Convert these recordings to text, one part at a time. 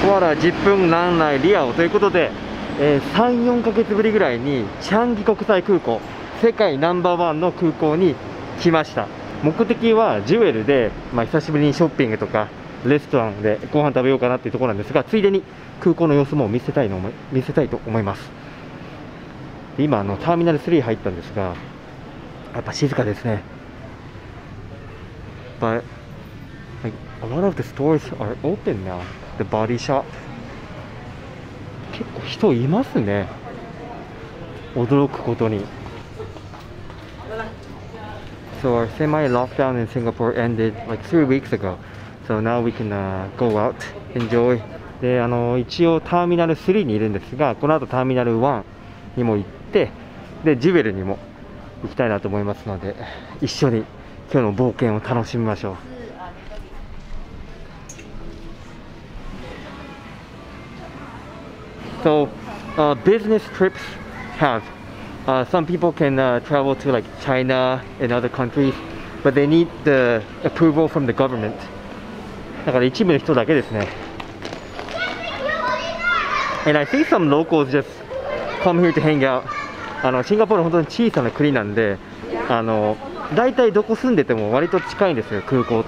コアラ10分ランナイリアオということで、3、4ヶ月ぶりぐらいにチャンギ国際空港、世界ナンバーワンの空港に来ました。目的はジュエルで、久しぶりにショッピングとかレストランでご飯食べようかなっていうところなんですが、ついでに空港の様子も見せたいと思います。で今ターミナル3入ったんですが、やっぱ静かですね。But like, a lot of the stores are open now. The body shop. 結構人いますね。驚くことに。So our semi-lockdown in Singapore ended like 3 weeks ago. So now we can go out, enjoy. で、一応ターミナル3にいるんですが、この後ターミナル1にも行って、で、ジュエルにも行きたいなと思いますので、一緒に今日の冒険を楽しみましょう。So, business trips have some people can travel to like China and other countries, but they need the approval from the government. だから一部の人だけですね。And I think some locals just come here to hang out. シンガポール本当に小さな国なんで、大体どこ住んでても割と近いんですよ、空港って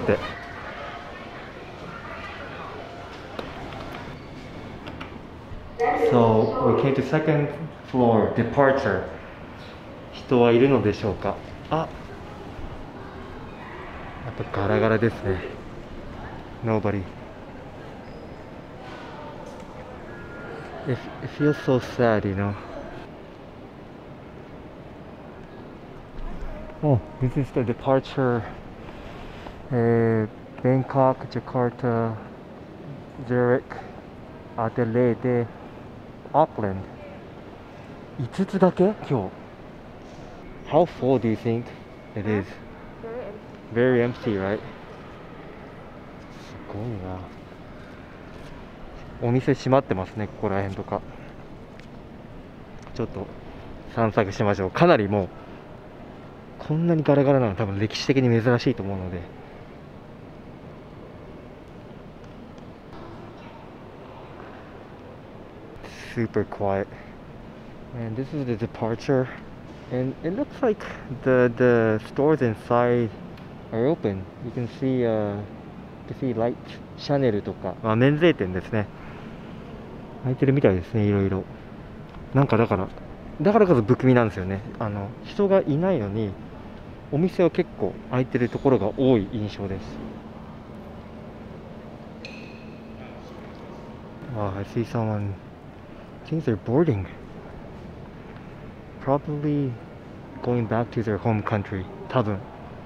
。So we came to second floor departure. 人はいるのでしょうか。あ、やっぱガラガラですね。Nobody. It feels so sad, you know. Oh, this is the departure. Bangkok, Jakarta, Zurich, Adelaide, Auckland. 5つだけ今日。How full do you think it is? Very empty, right? すごいな。お店閉まってますね、ここら辺とか。ちょっと散策しましょう。かなりもうこんなにガラガラなの多分歴史的に珍しいと思うので。Super quiet. And this is the departure. And it looks like the stores inside are open. You can see lights. シャネルとか、免税店ですね。開いてるみたいですね、いろいろ。なんかだからこそ不気味なんですよね。人がいないのにお店は結構開いてるところが多い印象です。I see someone. I think they're boarding. Probably going back to their home country. 多分。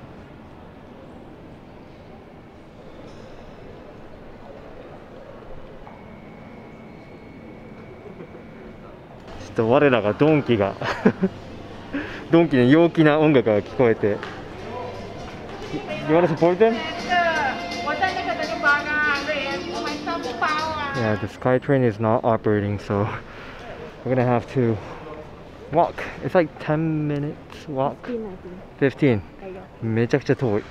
我らがドンキがドンキの陽気な音楽が聞こえて。You want to support them? Yeah, the SkyTrain is not operating, so we're gonna have to walk. It's like 10 minutes walk. 15. めちゃくちゃ遠い。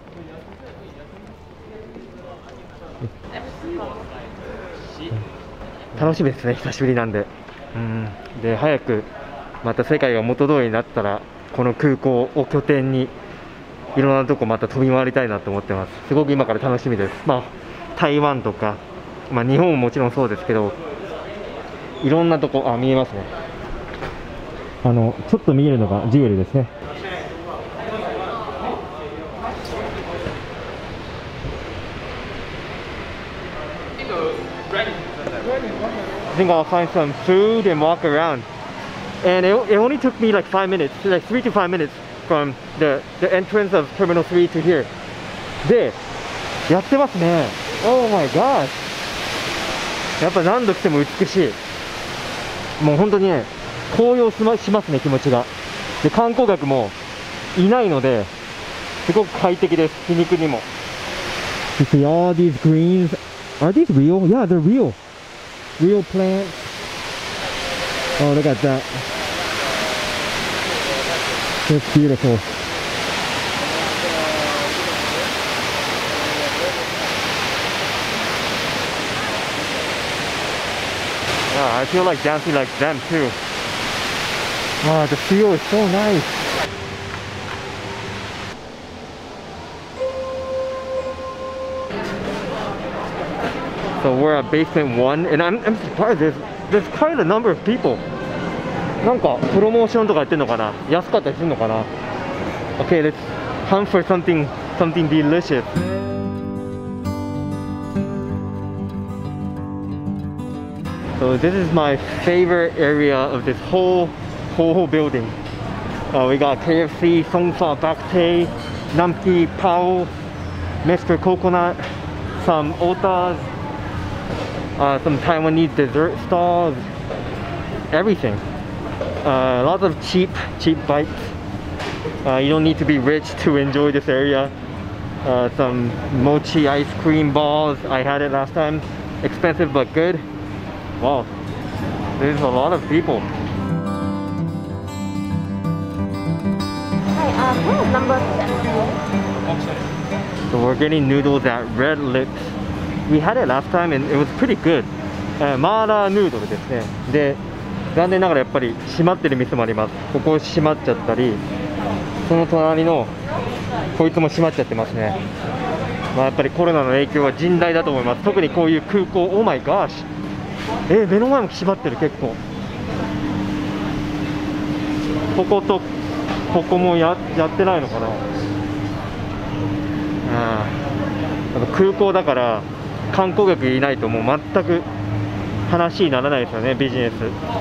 楽しみですね、久しぶりなんで。で早くまた世界が元通りになったらこの空港を拠点にいろんなとこまた飛び回りたいなと思ってます。すごく今から楽しみです。台湾とか、日本ももちろんそうですけど、いろんなとこ見えますね。ちょっと見えるのがジュエルですね。I think I'll find some food and walk around. And it only took me like 5 minutes, like 3 to 5 minutes from the entrance of Terminal 3 to here. で、やってますね。Oh my gosh! やっぱ何度来ても美しい。もう本当にね、高揚しますね、気持ちが。で、観光客もいないので、すごく快適です、皮肉にも。You see all these greens. Are these real? Yeah, they're real. Real plants. Oh, look at that. That's beautiful. I feel like dancing like them too. Wow, the feel is so nice. So we're at basement 1, and I'm surprised there's quite a number of people. なんかプロモーションとかやってんのかな、安かったりするのかな。 Okay, let's hunt for something delicious. So this is my favorite area of this whole building. We got KFC, Songfa Baktae, Namki Pao, Mr. Coconut, some otas, some Taiwanese dessert stalls, everything. Lots of cheap bites. You don't need to be rich to enjoy this area. Some mochi ice cream balls. I had it last time. Expensive but good. Wow, there's a lot of people. Hi, what is number 7? So we're getting noodles at Red Lips. We had it last time and it was pretty good. マーラーヌードルですね。で、残念ながらやっぱり閉まってる店もあります。ここ閉まっちゃったり、その隣のこいつも閉まっちゃってますね。まあ、やっぱりコロナの影響は甚大だと思います。特にこういう空港、オーマイガーシュ、目の前も閉まってる。結構こことここもやってないのかな。やっぱ空港だから観光客いないともう全く話にならないですよね、ビジネス。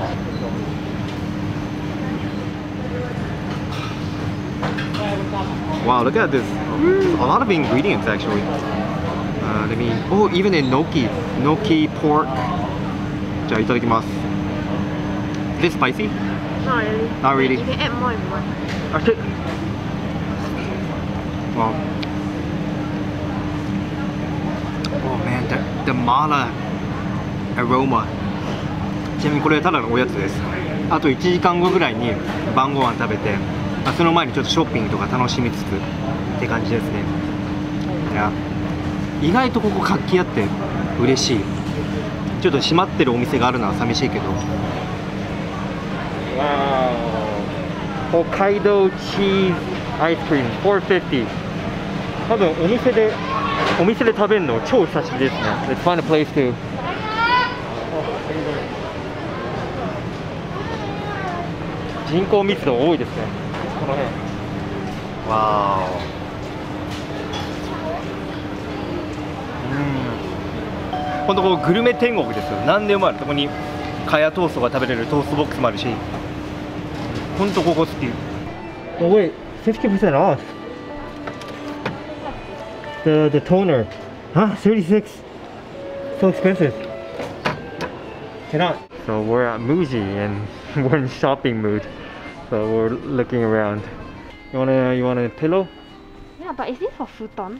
Wow, look at this. A lot of ingredients actually. Let me. Oh, even in gnocchi pork. じゃあいただきます。Is it spicy? Not really. Not really. You can add more if you want. Okay. Wow. Oh man, the mala aroma. ちなみにこれただのおやつです。あと1時間後ぐらいに晩ご飯食べて、その前にちょっとショッピングとか楽しみつつって感じですね。いや、意外とここ活気あって嬉しい。ちょっと閉まってるお店があるのは寂しいけど。 Wow. 北海道チーズアイスクリーム450。多分お店で食べるの超久しぶりですね。Let's find a place to. 人口密度多いですね、この辺。わー、ほんとこうグルメ天国ですよ。何でもある。ここにカヤトーストが食べれるトーストボックスもあるし、ほんとここ好き。Oh wait, 50% off. The toner. Huh? 36. So expensive. Cannot. So we're at Muji and we're in shopping mood. So we're looking around. You want a pillow? Yeah, but is this for futon?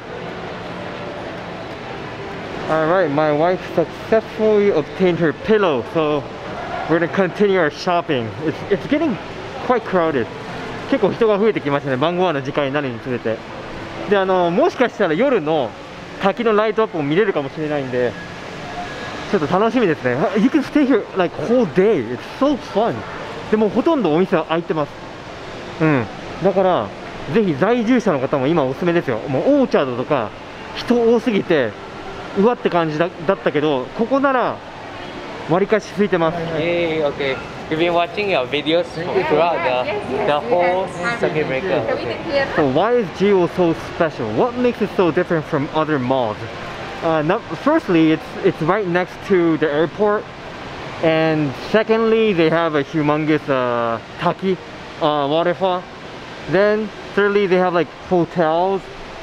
Alright, my wife successfully obtained her pillow, so we're gonna continue our shopping. It's getting quite crowded. 結構人が増えてきましたね、晩ご飯の時間になるにつれて。で、もしかしたら夜の滝のライトアップも見れるかもしれないんで、ちょっと楽しみですね。You can stay here like whole day. It's so fun. でもほとんどお店は開いてます。だからぜひ在住者の方も今おすすめですよ。もうオーチャードとか人多すぎてうわって感じだったけど、ここならわりかし空いてます。 Hey, okay. We've been watching your videos throughout the whole circuit breaker. Okay. So why is Geo so special? What makes it so different from other malls? Firstly, it's right next to the airport, and secondly, they have a humongous taki waterfall. Then thirdly, they have like hotels.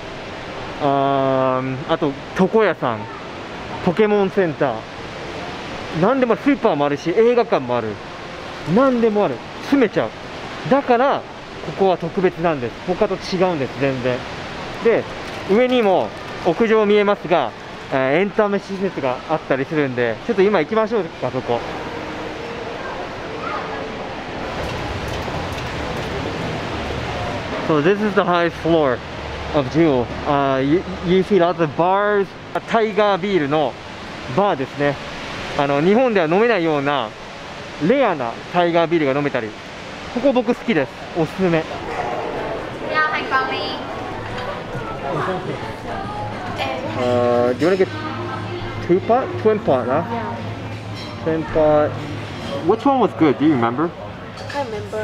あと床屋さん、ポケモンセンター、何でもスーパーもあるし映画館もある。何でもある。住めちゃう。だからここは特別なんです。他と違うんです、全然。で、上にも屋上見えますが、エンタメ施設があったりするんで、ちょっと今行きましょうか、そこ。So this is the highest floor of Jewel. You see lots of bars. タイガービールのバーですね。 日本では飲めないようなレアなタイガービールが飲めたり、ここ僕好きです。おすすめ。Do you want to get two pot? Twin pot, huh? Yeah. Twin pot. Which one was good? Do you remember? I remember.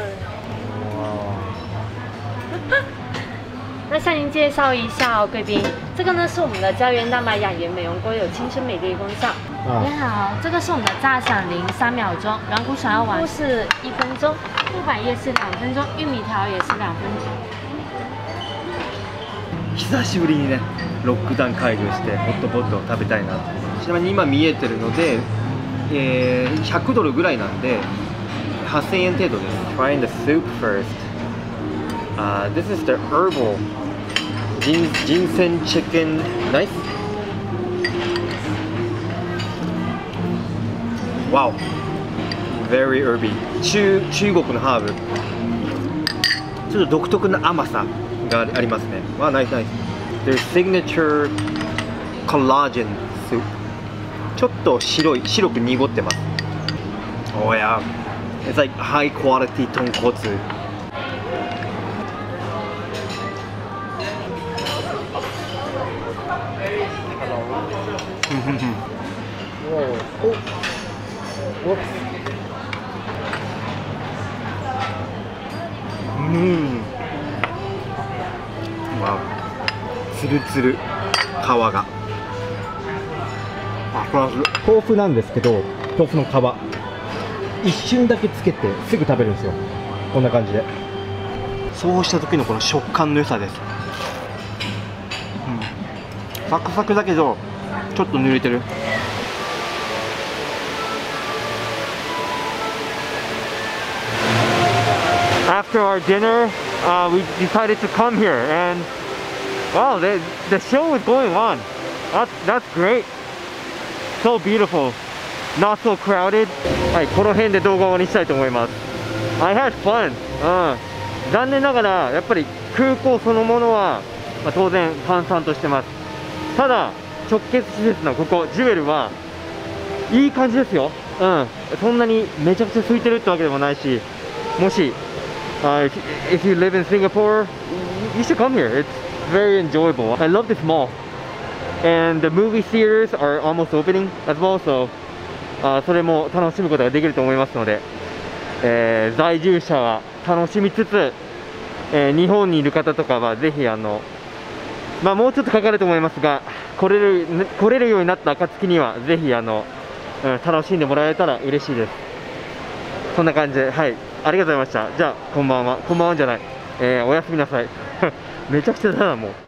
那向您介绍一下哦，贵宾，这个呢是我们的胶原蛋白养颜美容锅，有青春美丽功效。你好，这个是我们的炸响铃3秒钟，软骨甩药丸是1分钟，木板叶是2分钟，玉米条也是2分钟。 久しぶりにね、ロックダウン解除してホットポットを食べたいな。ちなみに今見えてるので、100ドルぐらいなんで8000円程度です。 Trying the soup first. This is the herbal ginseng chicken rice. Wow, very herby. 中国のハーブ。ちょっと独特な甘さがありますね。わあ、ナイスナイス。 Their signature collagen soup。ちょっと白く濁ってます。Oh yeah, it's like high quality 豚骨。わお、つるつる皮が。豆腐なんですけど、豆腐の皮一瞬だけつけてすぐ食べるんですよ。こんな感じで。そうした時のこの食感の良さです。サクサクだけどちょっと濡れてる。 After our dinner, we decided to come here, and wow, the show is going on. That's great. So beautiful. Not so crowded. はい、この辺で動画を終わりにしたいと思います。I had fun. 残念ながらやっぱり空港そのものは、当然閑散としてます。ただ直結施設のここジュエルはいい感じですよ。そんなにめちゃくちゃ空いてるってわけでもないし、もしif you live in Singapore, you should come here. It's very enjoyable. I love this mall, and the movie theaters are almost opening as well, so それも楽しむことができると思いますので、在住者は楽しみつつ、日本にいる方とかはぜひもうちょっとかかると思いますが、来れるようになった暁にはぜひ楽しんでもらえたら嬉しいです。そんな感じで、はい、ありがとうございました。じゃあこんばんは、こんばんはじゃない、おやすみなさい。めちゃくちゃだなもう。